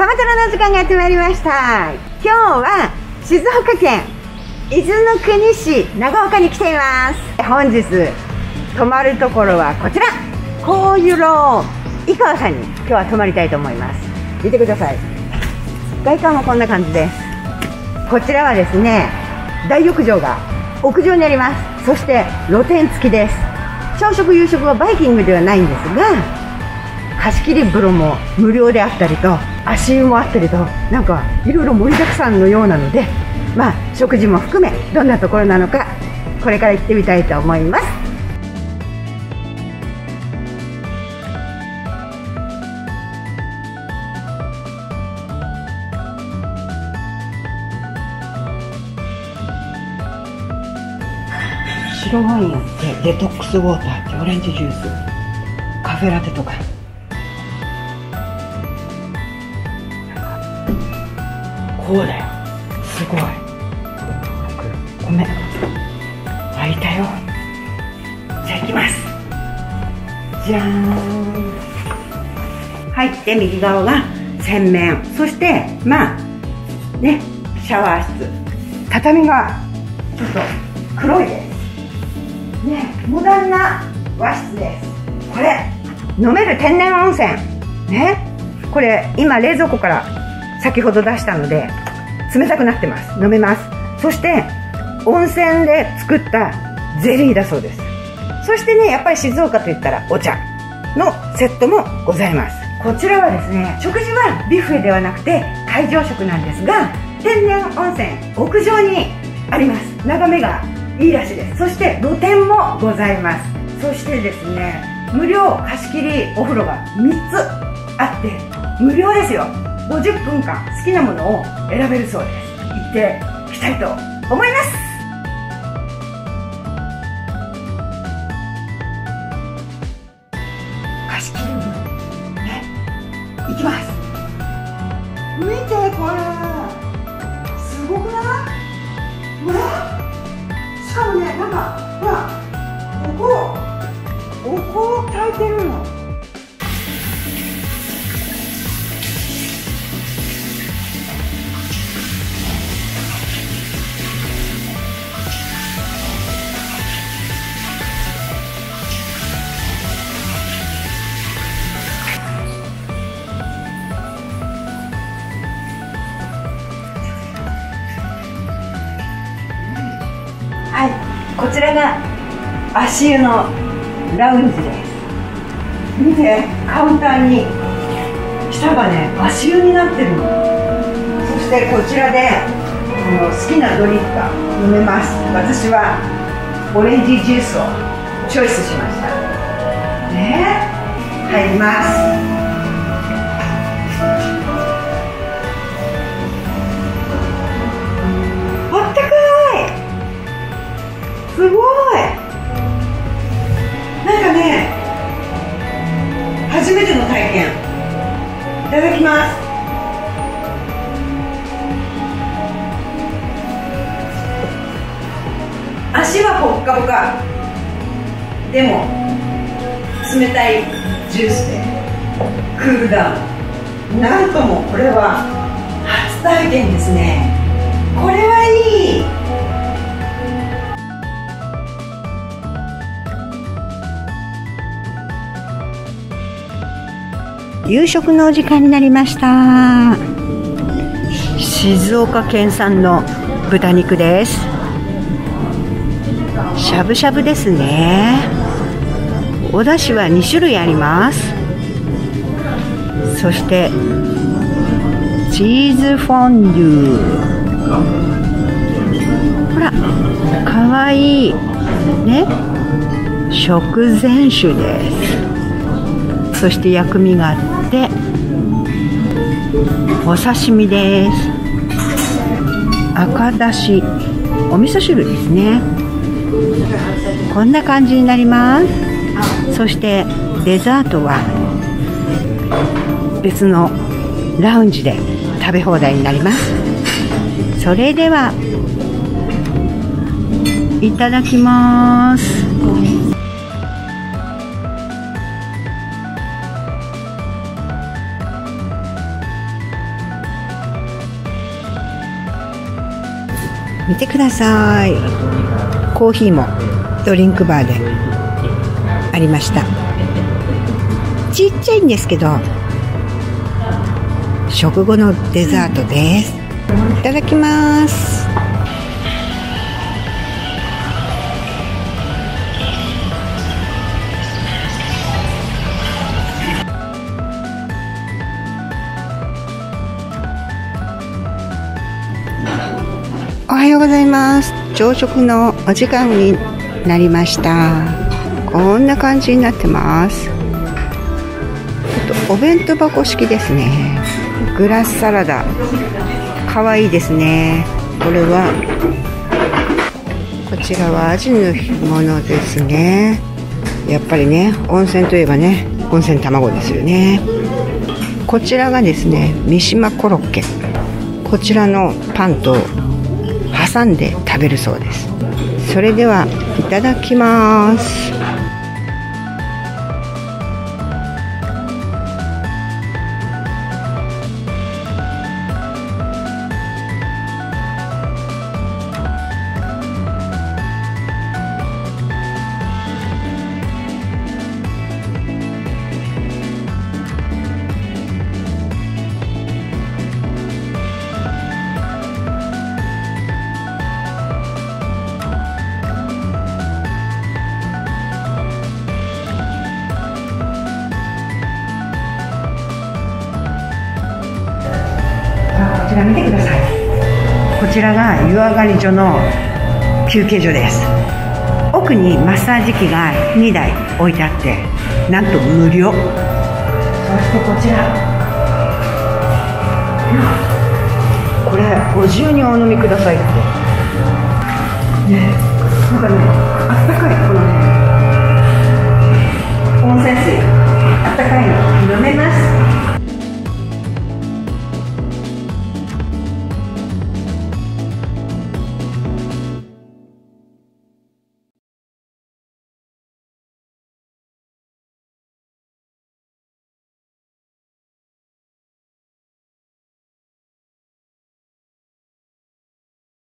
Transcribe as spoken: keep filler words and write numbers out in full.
ママトロの時間がやってまいりました。今日は静岡県伊豆の国市長岡に来ています。本日泊まるところはこちら、幸遊楼井川さんに今日は泊まりたいと思います。見てください。外観もこんな感じです。こちらはですね、大浴場が屋上にあります。そして露天付きです。朝食夕食はバイキングではないんですが、貸し切り風呂も無料であったりと、足湯もあったりと、なんかいろいろ盛りだくさんのようなので、まあ食事も含めどんなところなのか、これから行ってみたいと思います。白ワインあって、デトックスウォーターって、オレンジジュース、カフェラテとか、こうだよ、すごい。ごめん、開いたよ。じゃあ行きます。じゃーん。入って右側が洗面、そしてまあね、シャワー室、畳がちょっと黒いですね。モダンな和室です。これ飲める天然温泉ね。これ今冷蔵庫から先ほど出したので冷たくなってます。飲めます。そして温泉で作ったゼリーだそうです。そしてね、やっぱり静岡といったらお茶のセットもございます。こちらはですね、食事はビュッフェではなくて会場食なんですが、天然温泉屋上にあります。眺めがいいらしいです。そして露天もございます。そしてですね、無料貸し切りお風呂がみっつあって無料ですよ。ごじゅっぷんかん好きなものを選べるそうです。行ってきたいと思います。貸し切り風呂ね、行きます。見てこれ、すごくない？うわ、しかもね、なんかほら、お香お香を焚いてるの。はい、こちらが足湯のラウンジです。見て、カウンターに下がね、足湯になってるの。そしてこちらであの好きなドリンクが飲めます。私はオレンジジュースをチョイスしましたね。入ります。すごい、なんかね、初めての体験。いただきます。足はポッカポカでも冷たいジュースでクールダウン。なんともこれは初体験ですね。これはいい。夕食のお時間になりました。静岡県産の豚肉です。しゃぶしゃぶですね。お出汁はにしゅるいあります。そしてチーズフォンデュ、ほらかわいいね、食前酒です。そして薬味があってお刺身です。赤だし、お味噌汁ですね。こんな感じになります。そしてデザートは別のラウンジで食べ放題になります。それではいただきます。 見てください。コーヒーもドリンクバーでありました。ちっちゃいんですけど食後のデザートです。いただきます。おはようございます。朝食のお時間になりました。こんな感じになってます。お弁当箱式ですね。グラスサラダかわいいですね。これはこちらはアジの干物ですね。やっぱりね、温泉といえばね、温泉卵ですよね。こちらがですね、三島コロッケ。こちらのパンと挟んで食べるそうです。それではいただきます。 こちら見てください。こちらが湯上がり所の休憩所です。奥にマッサージ機がにだい置いてあって、なんと無料。そしてこちら、これご自由にお飲みくださいってね。なんかね、あったかいこの